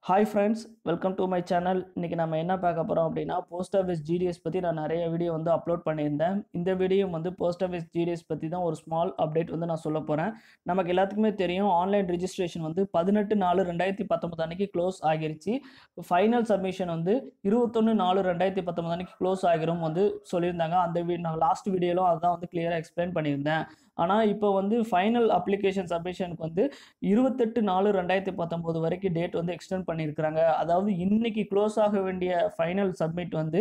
Hi friends, welcome to my channel. இன்னைக்கு நம்ம என்ன பார்க்க போறோம் அப்படின்னா போஸ்ட் ஆஃபீஸ் ஜிடிஎஸ் பத்தி நான் நிறைய வீடியோ வந்து அப்லோட் பண்ணியிருந்தேன். இந்த வீடியோ வந்து போஸ்ட் ஆஃபீஸ் ஜிடிஎஸ் பத்தி தான் ஒரு ஸ்மால் அப்டேட் வந்து நான் சொல்ல போறேன். நமக்கு எல்லாத்துக்குமே தெரியும் ஆன்லைன் ரெஜிஸ்ட்ரேஷன் வந்து 18/4/2019 அன்னைக்கு க்ளோஸ் ஆகிருச்சு. ஃபைனல் சப்மிஷன் வந்து 21/4/2019 அன்னைக்கு க்ளோஸ் ஆகிரும் வந்து சொல்லியிருந்தாங்க. நான் லாஸ்ட் வீடியோலும் அதான் வந்து கிளியராக எக்ஸ்பிளைன் பண்ணியிருந்தேன். ஆனால் இப்போ வந்து ஃபைனல் அப்ளிகேஷன் சப்மிஷனுக்கு வந்து 28/4/2019 வரைக்கும் டேட் வந்து எக்ஸ்டெண்ட் பண்ணியிருக்கிறாங்க. அதாவது இன்னைக்கு க்ளோஸ் ஆக வேண்டிய ஃபைனல் சப்மிட் வந்து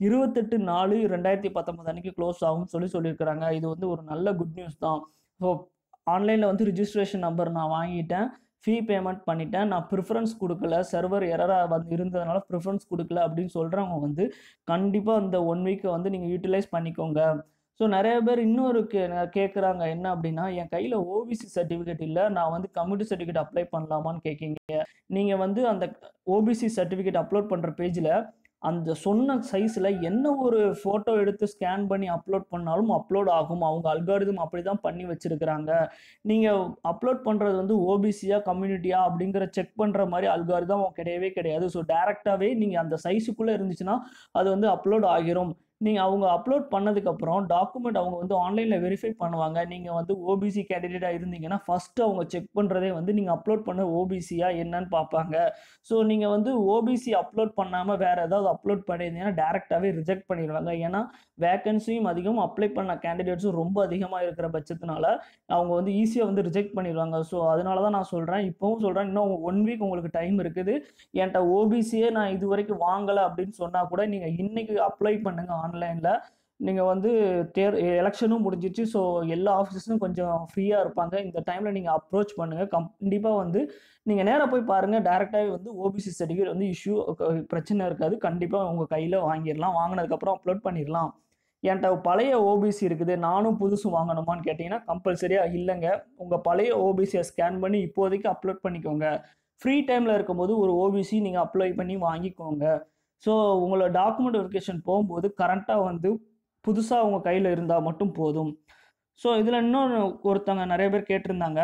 28/4/2019 அன்னைக்கு க்ளோஸ் ஆகும்னு சொல்லியிருக்கிறாங்க. இது வந்து ஒரு நல்ல குட் நியூஸ் தான். ஸோ ஆன்லைனில் வந்து ரிஜிஸ்ட்ரேஷன் நம்பர் நான் வாங்கிட்டேன், ஃபீ பேமெண்ட் பண்ணிட்டேன், நான் ப்ரிஃபரன்ஸ் கொடுக்கல, சர்வர் எரராக வந்து இருந்ததுனால ப்ரிஃபரன்ஸ் கொடுக்கல அப்படின்னு சொல்கிறவங்க வந்து கண்டிப்பாக இந்த 1 வீக்கை வந்து நீங்கள் யூட்டிலைஸ் பண்ணிக்கோங்க. ஸோ நிறைய பேர் இன்னொரு கேட்குறாங்க என்ன அப்படின்னா, என் கையில் ஓபிசி சர்டிஃபிகேட் இல்லை, நான் வந்து கம்யூனிட்டி சர்டிஃபிகேட் அப்ளை பண்ணலாமான்னு கேட்கீங்க. நீங்கள் வந்து அந்த ஓபிசி சர்டிஃபிகேட் அப்லோட் பண்ணுற பேஜில் அந்த சொன்ன சைஸில் என்ன ஒரு ஃபோட்டோ எடுத்து ஸ்கேன் பண்ணி அப்லோட் பண்ணாலும் அப்லோட் ஆகும். அவங்க அல்காரிதம் அப்படி தான் பண்ணி வச்சுருக்கிறாங்க. நீங்கள் அப்லோட் பண்ணுறது வந்து ஓபிசியா கம்யூனிட்டியா அப்படிங்கிற செக் பண்ணுற மாதிரி அல்காரிதம் கிடையவே கிடையாது. ஸோ டேரெக்டாகவே நீங்கள் அந்த சைஸுக்குள்ளே இருந்துச்சுன்னா அது வந்து அப்லோட் ஆகிரும். நீங்கள் அவங்க அப்லோட் பண்ணதுக்கப்புறம் டாக்குமெண்ட் அவங்க வந்து ஆன்லைனில் வெரிஃபை பண்ணுவாங்க. நீங்கள் வந்து ஓபிசி கேண்டிடேட்டாக இருந்தீங்கன்னா ஃபஸ்ட்டு அவங்க செக் பண்ணுறதே வந்து நீங்கள் அப்லோட் பண்ண ஓபிசியா என்னன்னு பார்ப்பாங்க. ஸோ நீங்கள் வந்து ஓபிசி அப்லோட் பண்ணாமல் வேறு ஏதாவது அப்லோட் பண்ணியிருந்தீங்கன்னா டேரெக்டாகவே ரிஜெக்ட் பண்ணிடுவாங்க. ஏன்னா வேகன்சியும் அதிகம், அப்ளை பண்ண கேண்டிடேட்ஸும் ரொம்ப அதிகமாக இருக்கிற பட்சத்தினால அவங்க வந்து ஈஸியாக வந்து ரிஜெக்ட் பண்ணிடுவாங்க. ஸோ அதனால தான் நான் சொல்கிறேன், இப்போவும் சொல்கிறேன், இன்னும் 1 வீக் உங்களுக்கு டைம் இருக்குது. என்கிட்ட ஓபிசியே நான் இது வரைக்கும் வாங்கலை அப்படின்னு சொன்னால் கூட நீங்கள் இன்றைக்கி அப்ளை பண்ணுங்கள் ஆன்லைனில். நீங்கள் வந்து எலெக்ஷனும் முடிஞ்சிச்சு. ஸோ எல்லா ஆஃபீஸஸும் கொஞ்சம் ஃப்ரீயாக இருப்பாங்க. இந்த டைமில் நீங்கள் அப்ரோச் பண்ணுங்கள். கண்டிப்பாக வந்து நீங்கள் நேராக போய் பாருங்கள். டேரெக்டாகவே வந்து ஓபிசி சர்டிஃபிகேட் வந்து பிரச்சனை இருக்காது. கண்டிப்பாக உங்கள் கையில் வாங்கிடலாம். வாங்கினதுக்கப்புறம் அப்லோட் பண்ணிடலாம். என்கிட்ட பழைய ஓபிசி இருக்குது, நானும் புதுசு வாங்கணுமான்னு கேட்டிங்கன்னா கம்பல்சரியாக இல்லைங்க. உங்கள் பழைய ஓபிசியை ஸ்கேன் பண்ணி இப்போதைக்கு அப்லோட் பண்ணிக்கோங்க. ஃப்ரீ டைமில் இருக்கும்போது ஒரு ஓபிசி நீங்கள் அப்ளை பண்ணி வாங்கிக்கோங்க. ஸோ உங்களோட டாக்குமெண்ட் வெரிஃபிகேஷன் போகும்போது கரெக்டாக வந்து புதுசாக உங்கள் கையில் இருந்தால் மட்டும் போதும். ஸோ இதில் இன்னொன்று ஒருத்தவங்க நிறைய பேர் கேட்டிருந்தாங்க,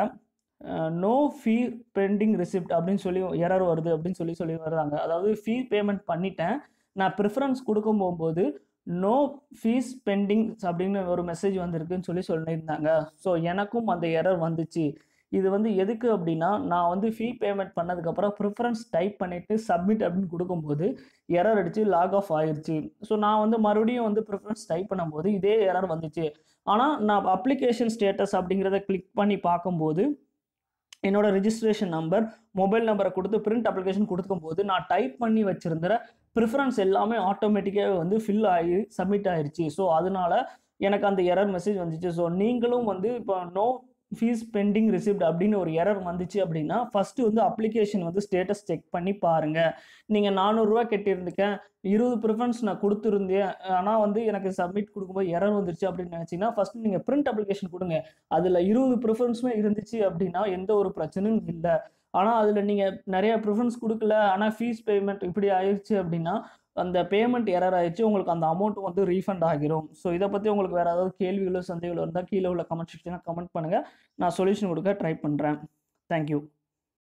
நோ ஃபீ பெண்டிங் ரிசிப்ட் அப்படின்னு சொல்லி எரர் வருது அப்படின்னு சொல்லி வர்றாங்க. அதாவது ஃபீ பேமெண்ட் பண்ணிட்டேன், நான் ப்ரிஃபரன்ஸ் கொடுக்கும் போகும்போது நோ ஃபீஸ் பெண்டிங் அப்படின்னு ஒரு மெசேஜ் வந்திருக்குன்னு சொல்லியிருந்தாங்க. ஸோ எனக்கும் அந்த எரர் வந்துச்சு. இது வந்து எதுக்கு அப்படின்னா, நான் வந்து ஃபீ பேமெண்ட் பண்ணதுக்கப்புறம் ப்ரிஃபரன்ஸ் டைப் பண்ணிவிட்டு சப்மிட் அப்படின்னு கொடுக்கும்போது எரர் அடித்து லாக் ஆஃப் ஆயிடுச்சு. ஸோ நான் வந்து மறுபடியும் வந்து ப்ரிஃபரன்ஸ் டைப் பண்ணும்போது இதே எரர் வந்துச்சு. ஆனால் நான் அப்ளிகேஷன் ஸ்டேட்டஸ் அப்படிங்கிறத கிளிக் பண்ணி பார்க்கும்போது என்னோட ரிஜிஸ்ட்ரேஷன் நம்பர், மொபைல் நம்பரை கொடுத்து பிரிண்ட் அப்ளிகேஷன் கொடுக்கும்போது நான் டைப் பண்ணி வச்சிருந்த ப்ரிஃபரன்ஸ் எல்லாமே ஆட்டோமேட்டிக்காகவே வந்து ஃபில் ஆகி சப்மிட் ஆயிடுச்சு. ஸோ அதனால எனக்கு அந்த எரர் மெசேஜ் வந்துச்சு. ஸோ நீங்களும் வந்து இப்போ நோ ஃபீஸ் பெண்டிங் ரிசிப்ட் அப்படின்னு ஒரு எரர் வந்துச்சு அப்படின்னா ஃபஸ்ட்டு வந்து அப்ளிகேஷன் வந்து ஸ்டேட்டஸ் செக் பண்ணி பாருங்கள். நீங்கள் 400 ரூபா கட்டியிருந்துக்கேன், 20 ப்ரிஃபரன்ஸ் நான் கொடுத்துருந்தேன், ஆனால் வந்து எனக்கு சப்மிட் கொடுக்கும்போது எரர் வந்துருச்சு அப்படின்னு நினச்சிங்கன்னா ஃபஸ்ட்டு நீங்கள் பிரிண்ட் அப்ளிகேஷன் கொடுங்க. அதில் 20 ப்ரிஃபரன்ஸுமே இருந்துச்சு அப்படின்னா எந்த ஒரு பிரச்சனையும் இல்லை. ஆனால் அதில் நீங்கள் நிறைய ப்ரிஃபரன்ஸ் கொடுக்கல, ஆனால் ஃபீஸ் பேமெண்ட் இப்படி ஆயிடுச்சு அப்படின்னா அந்த பேமெண்ட் எரர் ஆயிடுச்சு, உங்களுக்கு அந்த அமௌண்ட் வந்து ரீஃபண்ட் ஆகிரும். ஸோ இதை பற்றி உங்களுக்கு வேறு ஏதாவது கேள்விகளோ சந்தேகங்களோ இருந்தால் கீழே உள்ள கமெண்ட் செக்ஷனில் கமெண்ட் பண்ணுங்கள். நான் சொல்யூஷன் கொடுக்க ட்ரை பண்ணுறேன். தேங்க்யூ.